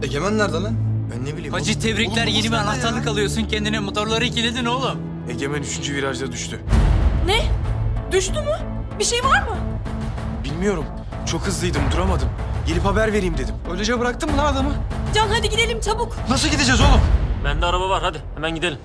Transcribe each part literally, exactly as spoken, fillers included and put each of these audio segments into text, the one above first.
Egemen nerede lan? Ben ne bileyim. Hacı tebrikler, oğlum, yeni bir anahtarlık ya. alıyorsun kendine. Motorları ikiledin oğlum. Egemen üçüncü virajda düştü. Ne? Düştü mü? Bir şey var mı? Bilmiyorum. Çok hızlıydım, duramadım. Gelip haber vereyim dedim. Öylece bıraktın mı lan adamı? Can hadi gidelim çabuk. Nasıl gideceğiz oğlum? Bende araba var, hadi hemen gidelim.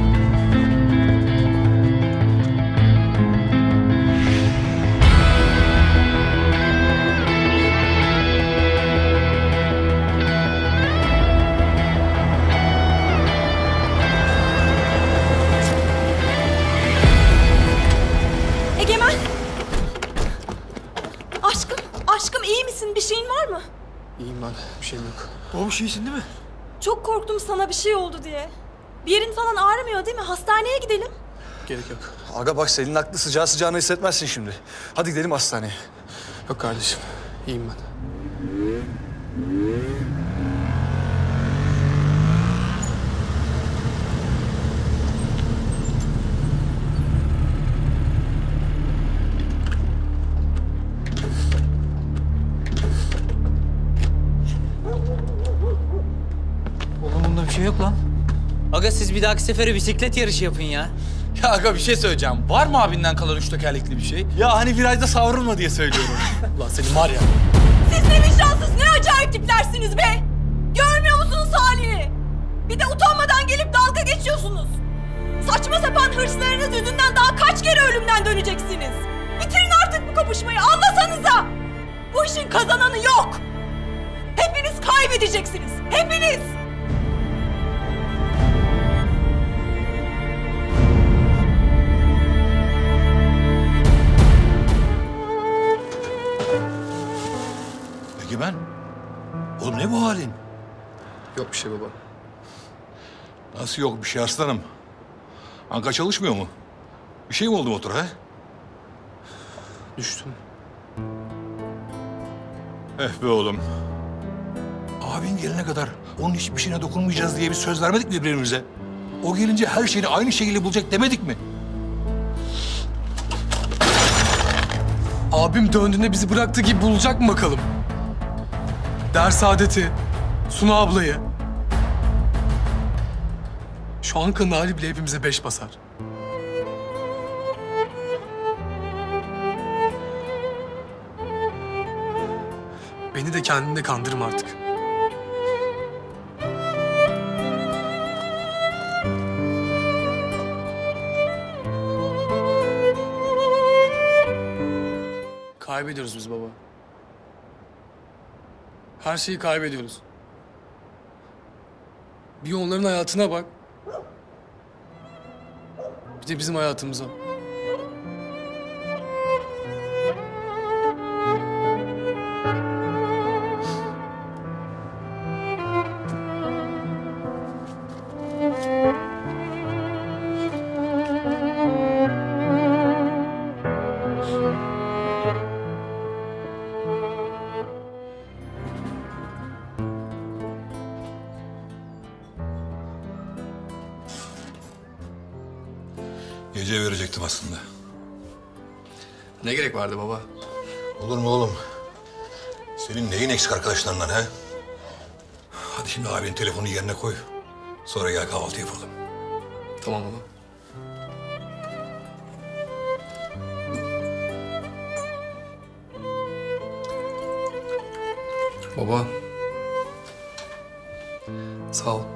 Egemen. Aşkım, aşkım iyi misin? Bir şeyin var mı? İyiyim ben, bir şeyim yok. Oğlum şeysin değil mi? Çok korktum sana bir şey oldu diye. Bir yerin falan ağrımıyor değil mi? Hastaneye gidelim. Gerek yok. Aga bak Selin haklı, sıcağı sıcağına hissetmezsin şimdi. Hadi gidelim hastaneye. Yok kardeşim, iyiyim ben. Oğlum bunda bir şey yok lan. Aga siz bir dahaki sefere bisiklet yarışı yapın ya. Ya aga bir şey söyleyeceğim. Var mı abinden kalan üç tekerlekli bir şey? Ya hani virajda savrulma diye söylüyorum. Ulan senin var ya. Siz ne vicdansız, ne acayip tiplersiniz be! Görmüyor musunuz halini? Bir de utanmadan gelip dalga geçiyorsunuz. Saçma sapan hırslarınız yüzünden daha kaç kere ölümden döneceksiniz? Bitirin artık bu kapışmayı, anlasanıza! Bu işin kazananı yok! Hepiniz kaybedeceksiniz, hepiniz! Egemen, oğlum ne bu halin? Yok bir şey baba. Nasıl yok bir şey aslanım? Anka çalışmıyor mu? Bir şey mi oldu motora ha? Düştüm. Eh be oğlum. Abin gelene kadar onun hiçbir şeyine dokunmayacağız diye bir söz vermedik mi birbirimize? O gelince her şeyini aynı şekilde bulacak demedik mi? Abim döndüğünde bizi bıraktığı gibi bulacak mı bakalım? Der Saadet'i, Suna ablayı. Şu Anka'nın hali bile hepimize beş basar. Beni de kendini de kandırma artık. Kaybediyoruz biz baba. Her şeyi kaybediyoruz. Bir onların hayatına bak. Bir de bizim hayatımıza. Gece verecektim aslında. Ne gerek vardı baba? Olur mu oğlum? Senin neyin eksik arkadaşlarından ha? Hadi şimdi abinin telefonu yerine koy. Sonra gel kahvaltı yapalım. Tamam baba. Baba. Sağ ol.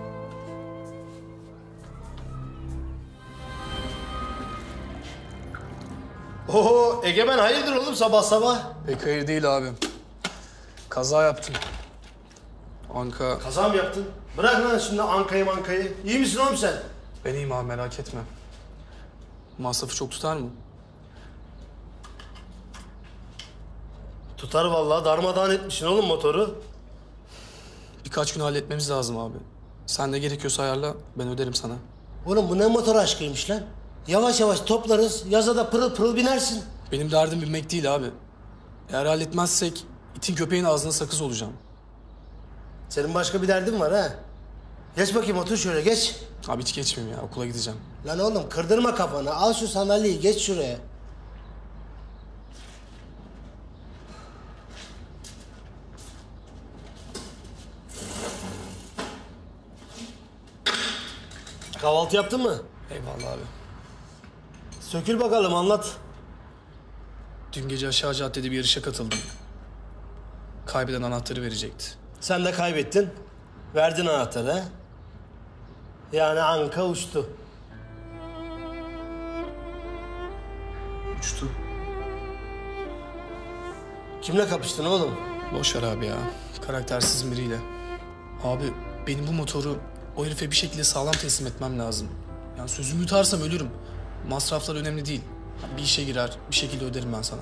Oo Egemen hayırdır oğlum sabah sabah? Pek hayır değil abi. Kaza yaptım. Anka... Kaza mı yaptın? Bırak lan şimdi Anka'yı mankayı. İyi misin oğlum sen? Ben iyiyim abi, merak etme. Masrafı çok tutar mı? Tutar vallahi, darmadağın etmişsin oğlum motoru. Birkaç gün halletmemiz lazım abi. Sen de gerekiyorsa ayarla, ben öderim sana. Oğlum bu ne motor aşkıymış lan? Yavaş yavaş toplarız, yaza da pırıl pırıl binersin. Benim derdim binmek değil abi. Eğer halletmezsek itin köpeğin ağzına sakız olacağım. Senin başka bir derdin var ha? Geç bakayım, otur şöyle, geç. Abi hiç geçmeyeyim ya, okula gideceğim. Lan oğlum kırdırma kafanı, al şu sandalyeyi, geç şuraya. Kahvaltı yaptın mı? Eyvallah abi. Sökül bakalım, anlat. Dün gece aşağı caddede bir yarışa katıldım. Kaybeden anahtarı verecekti. Sen de kaybettin. Verdin anahtarı ha? Yani anka uçtu. Uçtu. Kimle kapıştın oğlum? Boş ver abi ya. Karaktersiz biriyle. Abi benim bu motoru o herife bir şekilde sağlam teslim etmem lazım. Yani sözümü yutarsam ölürüm. Masraflar önemli değil. Bir işe girer, bir şekilde öderim ben sana.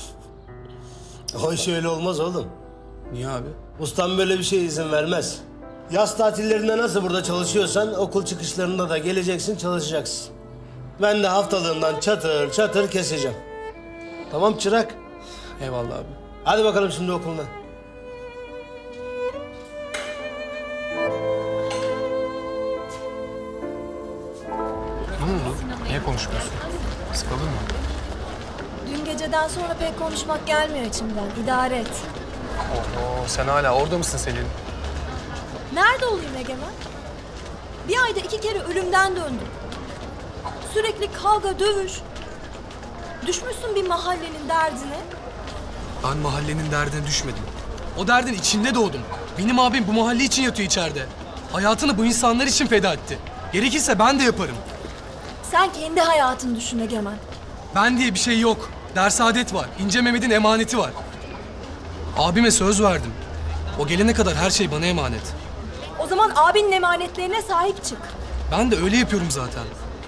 O iş öyle olmaz oğlum. Niye abi? Ustam böyle bir şeye izin vermez. Yaz tatillerinde nasıl burada çalışıyorsan okul çıkışlarında da geleceksin, çalışacaksın. Ben de haftalığından çatır çatır keseceğim. Tamam çırak. Eyvallah abi. Hadi bakalım şimdi okuluna. Niye konuşmuyorsun? Sıkıldın mı? Dün geceden sonra pek konuşmak gelmiyor içimden. İdare et. Oo, sen hala orada mısın Selin? Nerede olayım Egemen? Bir ayda iki kere ölümden döndüm. Sürekli kavga, dövüş. Düşmüşsün bir mahallenin derdine. Ben mahallenin derdine düşmedim. O derdin içinde doğdum. Benim abim bu mahalle için yatıyor içeride. Hayatını bu insanlar için feda etti. Gerekirse ben de yaparım. Sen kendi hayatını düşün Egemen. Ben diye bir şey yok. Ders adet var. İnce Mehmet'in emaneti var. Abime söz verdim. O gelene kadar her şey bana emanet. O zaman abinin emanetlerine sahip çık. Ben de öyle yapıyorum zaten.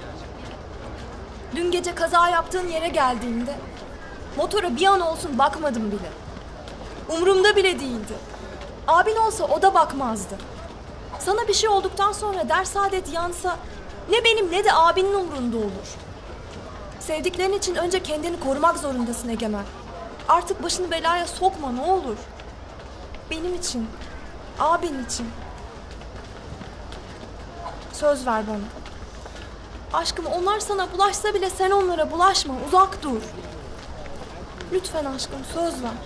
Dün gece kaza yaptığın yere geldiğinde motora bir an olsun bakmadım bile. Umurumda bile değildi. Abin olsa o da bakmazdı. Sana bir şey olduktan sonra ders adet yansa ne benim ne de abinin umurunda olur. Sevdiklerin için önce kendini korumak zorundasın Egemen. Artık başını belaya sokma ne olur. Benim için, abin için. Söz ver bana. Aşkım onlar sana bulaşsa bile sen onlara bulaşma, uzak dur. Lütfen aşkım söz ver.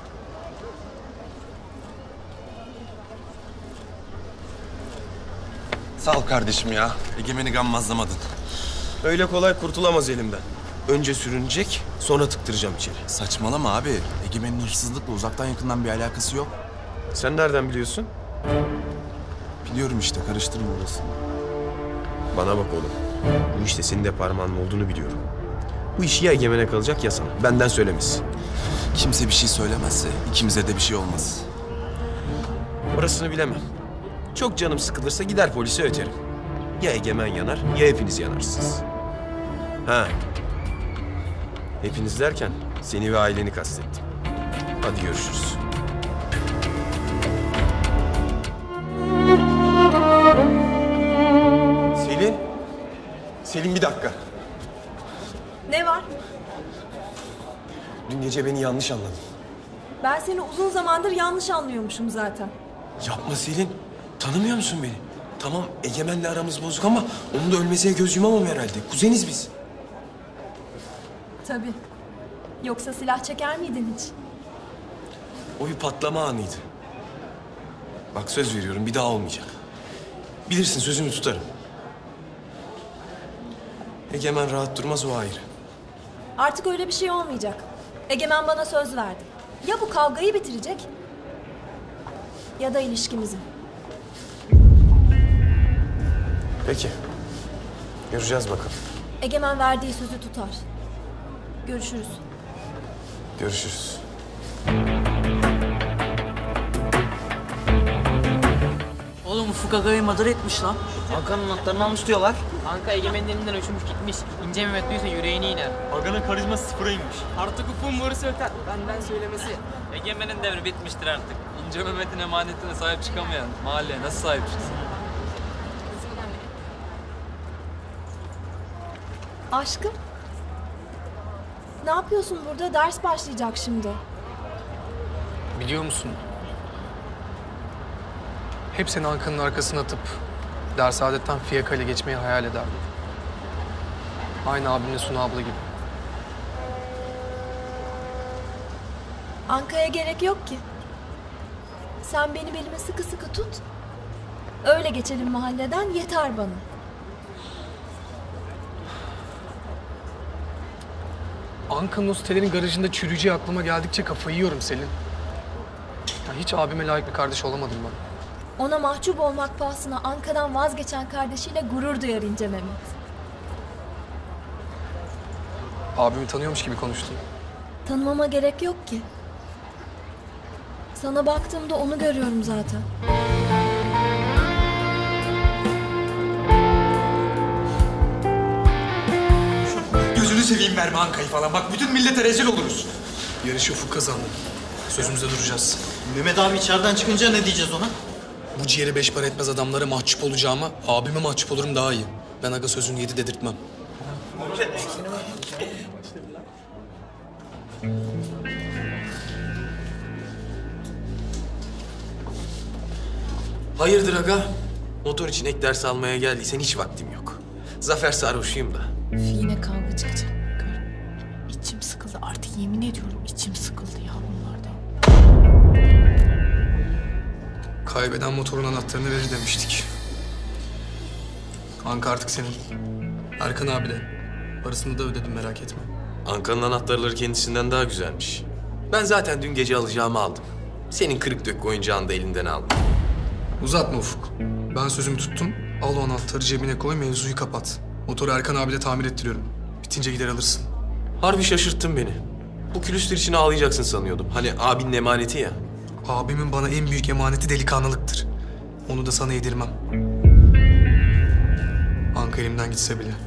Sağ ol kardeşim ya. Egemen'i gammazlamadın. Öyle kolay kurtulamaz elimden. Önce sürünecek, sonra tıktıracağım içeri. Saçmalama abi. Egemen'in hırsızlıkla uzaktan yakından bir alakası yok. Sen nereden biliyorsun? Biliyorum işte, karıştırma orasını. Bana bak oğlum. Bu işte senin de parmağının olduğunu biliyorum. Bu iş ya Egemen'e kalacak ya sana. Benden söylemesi. Kimse bir şey söylemezse ikimize de bir şey olmaz. Orasını bilemem. Çok canım sıkılırsa gider polise öterim. Ya Egemen yanar ya hepiniz yanarsınız. Ha. Hepiniz derken seni ve aileni kastettim. Hadi görüşürüz. Selin. Selin bir dakika. Ne var? Dün gece beni yanlış anladın. Ben seni uzun zamandır yanlış anlıyormuşum zaten. Yapma Selin. Tanımıyor musun beni? Tamam Egemen'le aramız bozuk ama onun da ölmesine göz yumamam herhalde. Kuzeniz biz. Tabii. Yoksa silah çeker miydin hiç? O bir patlama anıydı. Bak söz veriyorum bir daha olmayacak. Bilirsin sözümü tutarım. Egemen rahat durmaz o ayrı. Artık öyle bir şey olmayacak. Egemen bana söz verdi. Ya bu kavgayı bitirecek ya da ilişkimizi. Peki. Göreceğiz bakalım. Egemen verdiği sözü tutar. Görüşürüz. Görüşürüz. Oğlum Ufuk Aga'yı mağdur etmiş lan. Hakan'ın anahtarını almış diyorlar. Kanka Egemen'in elinden uçmuş gitmiş. İnce Mehmet duysa yüreğine iner. Aga'nın karizması sıfıra inmiş. Artık Ufuk'un borusu öter. Benden söylemesi. Egemen'in devri bitmiştir artık. İnce Mehmet'in emanetine sahip çıkamayan mahalleye nasıl sahip çıksın? Aşkım. Ne yapıyorsun burada? Ders başlayacak şimdi. Biliyor musun? Hep seni Ankara'nın arkasına atıp ders adetten fiyakayla geçmeyi hayal ederdim. Aynı abimle Suna abla gibi. Anka'ya gerek yok ki. Sen beni belime sıkı sıkı tut. Öyle geçelim mahalleden yeter bana. Anka'nın o sitelerin garajında çürüyeceği aklıma geldikçe kafayı yiyorum Selin. Ya hiç abime layık bir kardeş olamadım ben. Ona mahcup olmak pahasına Anka'dan vazgeçen kardeşiyle gurur duyar İnce Mehmet. Abimi tanıyormuş gibi konuştun. Tanımama gerek yok ki. Sana baktığımda onu görüyorum zaten. Gözünü seveyim verme Anka'yı falan. Bak bütün millete rezil oluruz. Yarışı Ufuk kazandı. Sözümüzde duracağız. Mehmet abi içeriden çıkınca ne diyeceğiz ona? Bu ciğeri beş para etmez adamlara mahcup olacağıma abime mahcup olurum daha iyi. Ben aga sözünü yedi dedirtmem. Hayırdır aga? Motor için ek ders almaya geldiysen hiç vaktim yok. Zafer sarhoşuyum da. Yine kavga çıkacak. Gör. İçim sıkıldı. Artık yemin ediyorum içim sıkıldı ya bunlardan. Kaybeden motorun anahtarını verir demiştik. Anka artık senin. Erkan abi de. Parasını da ödedim merak etme. Anka'nın anahtarları kendisinden daha güzelmiş. Ben zaten dün gece alacağımı aldım. Senin kırık dök oyuncağını da elinden aldım. Uzatma Ufuk. Ben sözümü tuttum. Al o anahtarı cebine koy, mevzuyu kapat. Motoru Erkan abiyle tamir ettiriyorum. Bitince gider alırsın. Harbi şaşırttın beni. Bu külüstür için ağlayacaksın sanıyordum. Hani abinin emaneti ya. Abimin bana en büyük emaneti delikanlılıktır. Onu da sana yedirmem. Anka elimden gitse bile.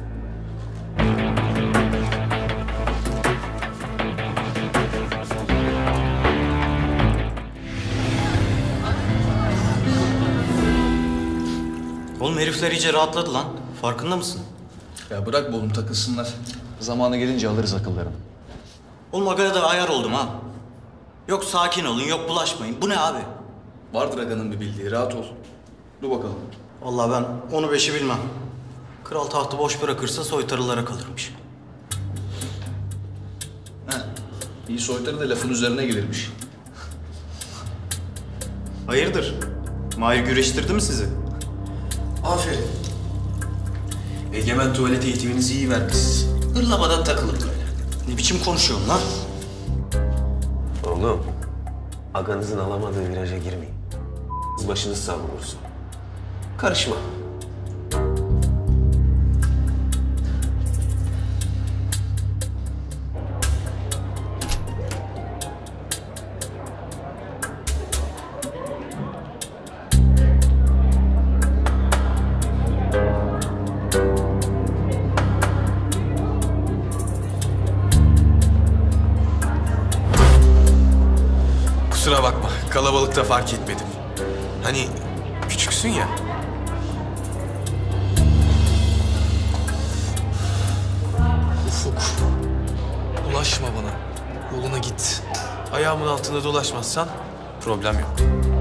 Oğlum herifler iyice rahatladı lan. Farkında mısın? Ya bırak be oğlum takılsınlar. Zamanı gelince alırız akıllarını. Oğlum agaya da ayar oldum ha. Yok sakin olun, yok bulaşmayın. Bu ne abi? Vardır aganın bir bildiği. Rahat ol. Dur bakalım. Vallahi ben onu beşi bilmem. Kral tahtı boş bırakırsa soytarılara kalırmış. He. İyi soytarı da lafın üzerine gelirmiş. Hayırdır? Mahir güreştirdi mi sizi? Aferin. Egemen tuvalet eğitiminizi iyi vermişsiniz. Hırlamadan takılın böyle. Ne biçim konuşuyorsun lan? Oğlum, aganızın alamadığı viraja girmeyin. Başınız savrulursun. Karışma. Kusura bakma, kalabalıkta fark etmedim. Hani küçüksün ya. Ufuk. Ulaşma bana. Yoluna git. Ayağımın altında dolaşmazsan problem yok.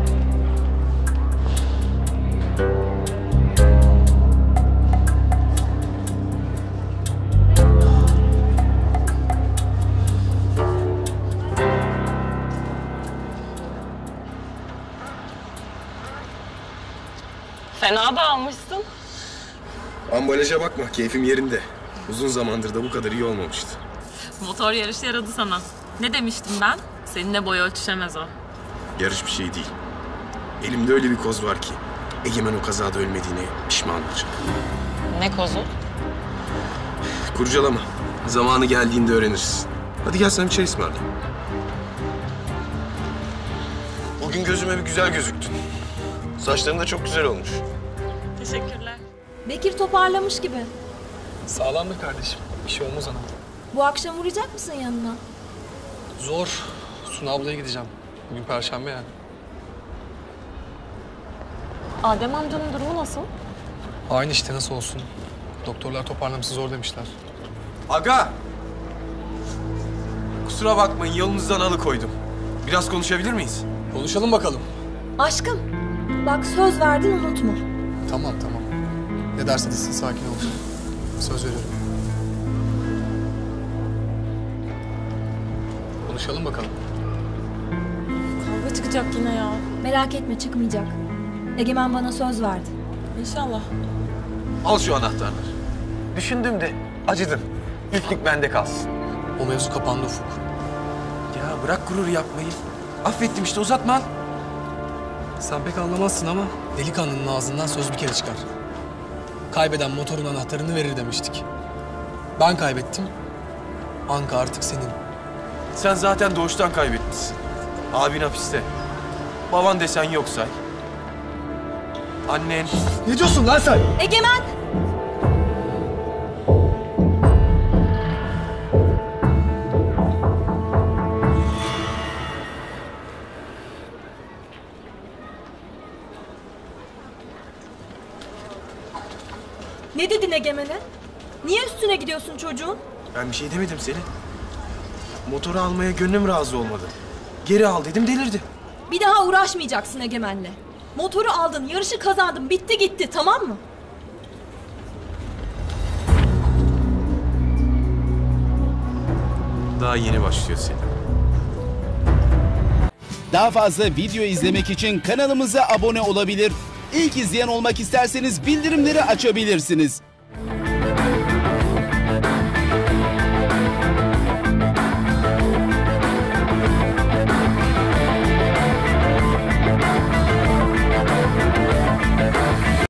Fena da almışsın. Ambalaja bakma, keyfim yerinde. Uzun zamandır da bu kadar iyi olmamıştı. Motor yarışı yaradı sana. Ne demiştim ben? Seninle boy ölçüşemez o. Yarış bir şey değil. Elimde öyle bir koz var ki Egemen o kazada ölmediğine pişman olacak. Ne kozu? Kurcalama. Zamanı geldiğinde öğreniriz. Hadi gel sana bir çay ısmarlayayım. Bugün gözüme bir güzel gözüktün. Saçların da çok güzel olmuş. Teşekkürler. Bekir toparlamış gibi. Sağlamdır kardeşim. Bir şey olmaz ona. Bu akşam uğrayacak mısın yanına? Zor. Suna ablaya gideceğim. Bugün perşembe yani. Adem amcanın durumu nasıl? Aynı işte nasıl olsun. Doktorlar toparlaması zor demişler. Aga! Kusura bakmayın, yolunuzdan alıkoydum. Biraz konuşabilir miyiz? Konuşalım bakalım. Aşkım, bak söz verdin unutma. Tamam tamam. Ne derse desin sakin ol. Söz veriyorum. Konuşalım bakalım. Kavga çıkacak yine ya. Merak etme çıkmayacak. Egemen bana söz verdi. İnşallah. Al şu anahtarları. Düşündüm de acıdım. İlklik bende kalsın. O mevzu kapandı Ufuk. Ya bırak gurur yapmayı. Affettim işte, uzatma. Sen pek anlamazsın ama delikanlının ağzından söz bir kere çıkar. Kaybeden motorun anahtarını verir demiştik. Ben kaybettim. Anka artık senin. Sen zaten doğuştan kaybetmişsin. Abin hapiste. Baban desen yok say. Annen... Ne diyorsun lan sen? Egemen! Ne dedin Egemen'e? Niye üstüne gidiyorsun çocuğun? Ben bir şey demedim Selin. Motoru almaya gönlüm razı olmadı. Geri al dedim, delirdi. Bir daha uğraşmayacaksın Egemen'le. Motoru aldın, yarışı kazandın, bitti gitti, tamam mı? Daha yeni başlıyor Selin. Daha fazla video izlemek için kanalımıza abone olabilir. İlk izleyen olmak isterseniz bildirimleri açabilirsiniz.